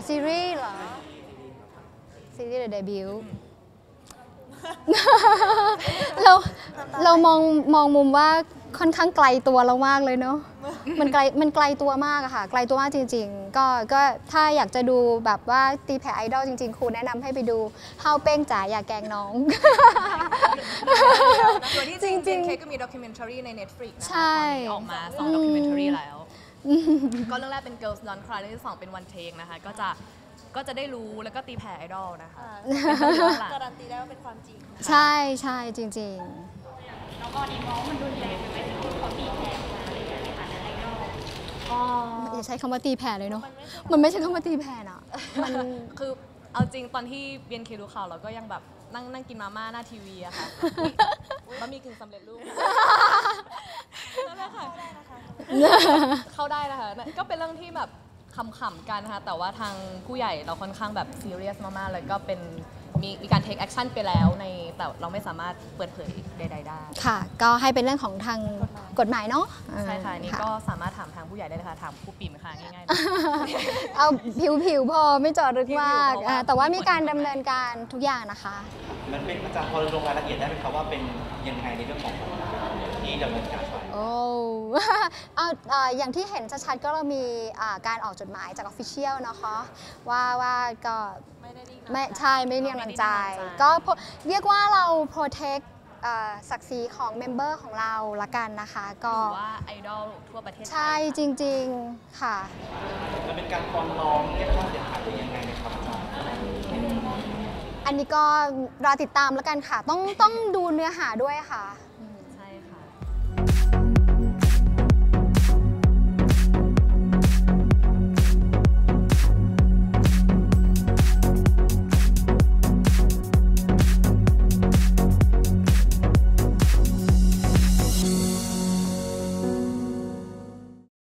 ซีรีส์เหรอซีรีส์หรือเดบิวต์เรามองมุมว่าค่อนข้างไกลตัวเรามากเลยเนาะมันไกลตัวมากอะค่ะไกลตัวมากจริงๆก็ถ้าอยากจะดูแบบว่าตีแผ่ไอดอลจริงๆครูแนะนำให้ไปดูเฮาเป้งจ๋าอย่าแกล้งน้องส่วนที่จริงๆเคก็มีด็อกิเมนทารีใน Netflix นะคะใช่ตอนนี้ออกมา2ด็อกิเมนทารีแล้วก็เรื่องแรกเป็น Girls Don't Cry เรื่องที่2เป็น One Take นะคะก็จะได้รู้แล้วก็ตีแผ่ไอดอลนะคะการันตีได้ว่าเป็นความจริงใช่จริงน้องออดีมองมันรุนแรงไปถึงเขาตีแผ่มาอะไรอย่างเงี้ยในฐานะไอดอลอย่าใช้คำว่าตีแผ่เลยเนาะมันไม่ใช่คำว่าตีแผ่น่ะมันคือเอาจริงตอนที่เบียนเคดูข่าวเราก็ยังแบบนั่งกินมาม่าหน้าทีวีอะค่ะบะหมี่กึ่งสำเร็จรูปนั่นแหละค่ะเข้าได้นะคะก็เป็นเรื่องที่แบบขำๆกันนะคะแต่ว่าทางผู้ใหญ่เราค่อนข้างแบบซีเรียสมากๆเลยก็เป็นมีการ take action ไปแล้วแต่เราไม่สามารถเปิดเผยใดๆได้ค่ะก็ให้เป็นเรื่องของทางกฎหมายเนาะใช่ค่ะนี่ก็สามารถถามทางผู้ใหญ่ได้เลยค่ะถามผู้ปิ่มค่ะง่ายๆเอาผิวพอไม่เจาะลึกมากแต่ว่ามีการดำเนินการทุกอย่างนะคะมันเป็นอาจารย์พอลงรายละเอียดได้ไหมครับว่าเป็นยังไงในเรื่องของที่ดำเนินการไปโอ้อย่างที่เห็นชัดๆก็เรามีการออกจดหมายจาก Official นะคะว่าก็ไม่ใช่ไม่เรียกกำลังใจก็เรียกว่าเรา protect ศักดิ์ศรีของเมมเบอร์ของเราละกันนะคะก็ว่าไอดอลทั่วประเทศใช่จริงๆค่ะมันเป็นการฟ้องร้องเรียกค่าเสียหายหรือยังไงนะครับอาจารย์อันนี้ก็รอติดตามแล้วกันค่ะต้องดูเนื้อหาด้วยค่ะ